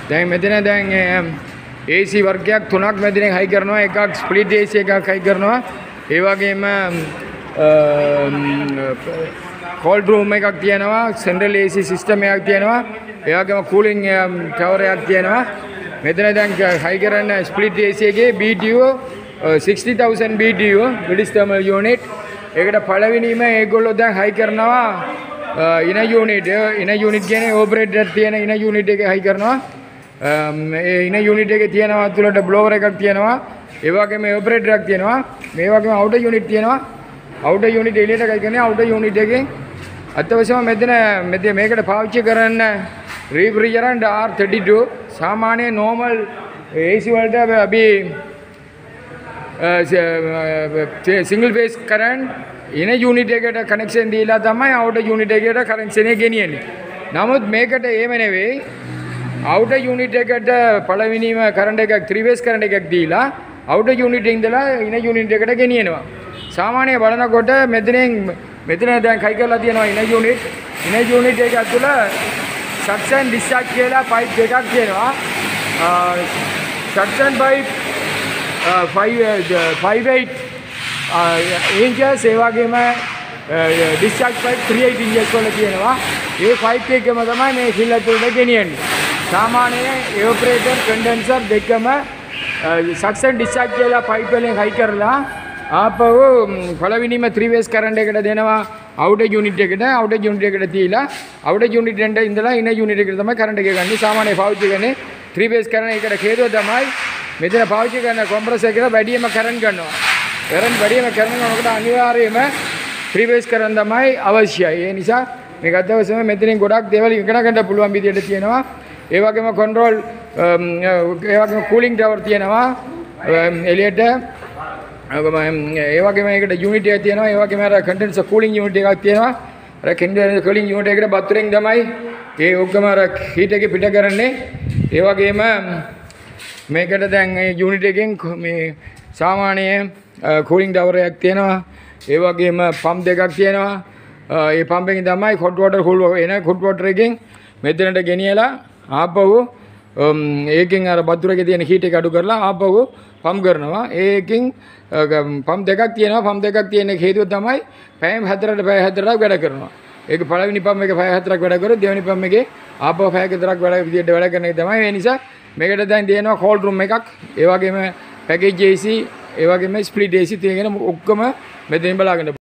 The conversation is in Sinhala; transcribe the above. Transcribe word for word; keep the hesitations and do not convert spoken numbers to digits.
දැන් මෙතන දැන් A C වර්ගයක් තුනක් මෙතනින් හයි කරනවා. එකක් ස්ප්ලිට් A C එකක් හයි කරනවා. ඒ වගේම cold room එකක් තියෙනවා. central A C system එකක් තියෙනවා. ඒ වගේම cooling tower එකක් තියෙනවා. මෙතන දැන් හයි කරන ස්ප්ලිට් A C එකේ B T U sixty thousand B T U British thermal unit. ඒකට පළවෙනිම ඒගොල්ලෝ දැන් හයි කරනවා ඉන යුනිට් ඉන යුනිට් කියන්නේ ඕපරේටර් තියෙන ඉන යුනිට් එක හයි කරනවා. ඒ ඉන යුනිට් එකේ තියෙනවා අතුලට බ්ලෝවර් එකක් තියෙනවා. ඒ වගේම ඕපරේටර් එකක් තියෙනවා. මේ වගේම අවුටර් යුනිට් තියෙනවා. අවුටර් යුනිට් එළියට එකයි කියන්නේ අවුටර් යුනිට් එකේ අත්‍යවශ්‍යම මෙතන මෙතන මේකට පාවිච්චි කරන්න refrigerant R thirty-two සාමාන්‍ය normal A C වලට අපි single phase current ඉන යුනිට් එකට කනෙක්ෂන් දීලා තමයි අවුටර් යුනිට් එකට කනෙක්ෂන් එක ගෙනියන්නේ. නමුත් මේකට එහෙම නෙවෙයි. අවුටර් යුනිට් එකට පළවෙනිම කරන්ට් එකක් three phase කරන්ට් එකක් දීලා අවුටර් යුනිට් එකෙන් ඉඳලා ඉන යුනිට් එකට ගෙනියනවා. සාමාන්‍ය බලනකොට මෙතනින් මෙතන දැන් කයි කරලා තියෙනවා ඉන යුනිට්. ඉන යුනිට් එක ඇතුළ suction discharge කියලා පයිප් එකක් තියෙනවා. suction pipe five eight inches ඒ වගේම discharge pipe three eight inches වල තියෙනවා. ඒ pipe එකම තමයි මේ fill ඇතුළට ගෙනියන්නේ. සාමාන්‍ය evaporator condenser දෙකම suction discharge කියලා pipe වලින් හයි කරලා ආපහු පළවෙනිම three phase current එකට දෙනවා outer unit එකට outer unit එකට තියලා outer unit එකට ඉඳලා inner unit එකට තමයි current එක ගන්නේ. සාමාන්‍ය පාවිච්චි කරන්නේ three phase current එකට හේතුව තමයි මෙතන පාවිච්චි කරන compressor එකට වැඩිම current ගන්නවා. current වැඩිම current ගන්නකොට අනිවාර්යයෙන්ම three phase current තමයි අවශ්‍යයි. ඒ නිසා මේක අත්‍යවශ්‍යම මෙතනින් ගොඩක් දේවල් ඉගෙන ගන්න පුළුවන් විදිහට තියෙනවා. ඒ වගේම control ඒ වගේම cooling tower තියෙනවා. එළියට ඒ වගේම ඒකට unit එකක් තියෙනවා. ඒ වගේම අර condenser cooling unit එකක් තියෙනවා. අර condenser cooling unit එකට බත්තරෙන් තමයි ඒ ඔක්කොම අර heat එක පිට කරන්නේ. ඒ වගේම මේකට දැන් මේ unit එකෙන් මේ සාමාන්‍ය cooling tower එකක් තියෙනවා. ඒ වගේම pump දෙකක් තියෙනවා. ඒ pump එකෙන් තමයි hot water cool එන hot water එකෙන් මෙතනට ගෙනියලා ආපහු ඒකෙන් අර බතුර එකේ තියෙන heat එක අඩු කරලා ආපහු pump කරනවා. ඒකෙන් pump දෙකක් තියෙනවා. pump දෙකක් තියෙන හේතුව තමයි පැය හතරට පැය හතරක් වැඩ කරනවා. ඒක පළවෙනි pump එකේ පැය හතරක් වැඩ කරොත් දෙවෙනි pump එකේ ආපහු පැය හතරක් වැඩ විදියට වැඩ කරන එක තමයි. ඒ නිසා මේකට දැන් දෙනවා cold room එකක්. ඒ වගේම package A C ඒ වගේම split A C තියෙන ඔක්කොම මෙතනින් බලාගන්න